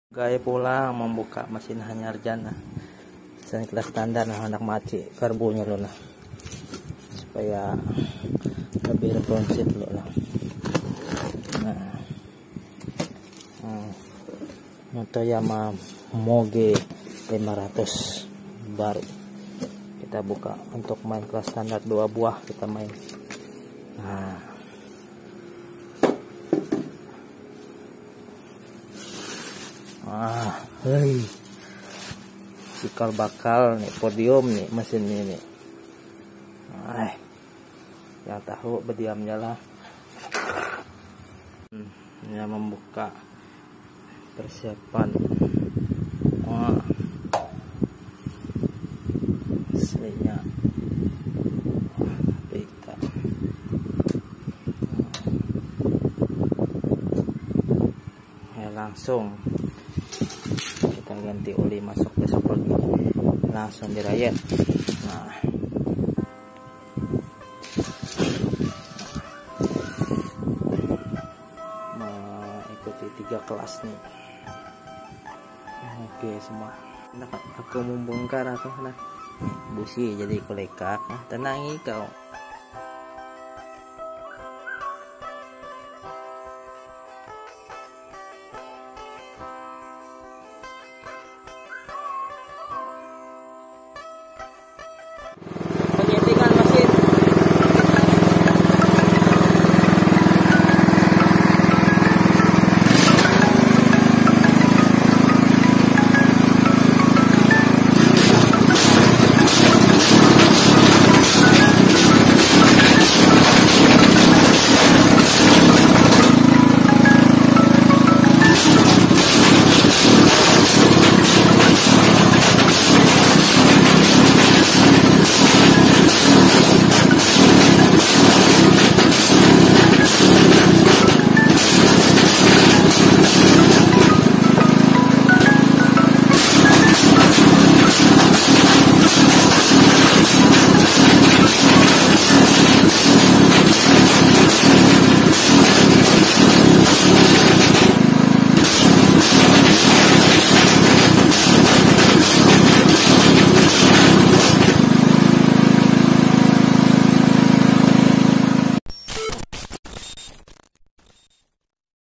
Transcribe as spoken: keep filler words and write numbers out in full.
Gaya pula membuka mesin Hanyarjana mesin kelas standar nah anak mati karbonya lo nah supaya lebih responsif lo nah. Nah, hmm. Motoyama Moge lima ratus baru kita buka untuk main kelas standar dua buah kita main. Nah, ah, hei, cikal bakal nih podium nih mesin ini. Ah, yang tahu berdiamnya lah. Hmm, ini membuka persiapan. Wah, aslinya kita. Ya langsung kita ganti oli, masuk besok lagi langsung dirayat. Nah, mengikuti tiga kelas nih. Oke semua nak aku membongkar atau nak busi jadi kolekak. Tenangi kau.